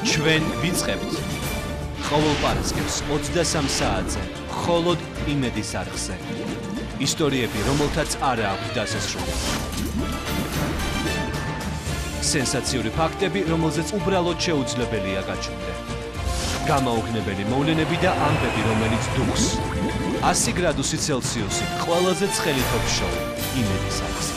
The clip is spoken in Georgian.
ჩვენ ვიწყებთ ყოველ პარასკევს 23 საათზე, მხოლოდ იმედის არხზე. ისტორიები, რომელთაც არ აქვს დასასრული. სენსაციური ფაქტები, რომელზეც უბრალოდ შეუძლებელია გაჩნდე. გამაოგნებელი მოვლენები და ამბები, რომელიც დუხს. 100 გრადუსი ცელსიუსი, ყველაზე ცხელი თოქ-შოუ იმედის არხზე.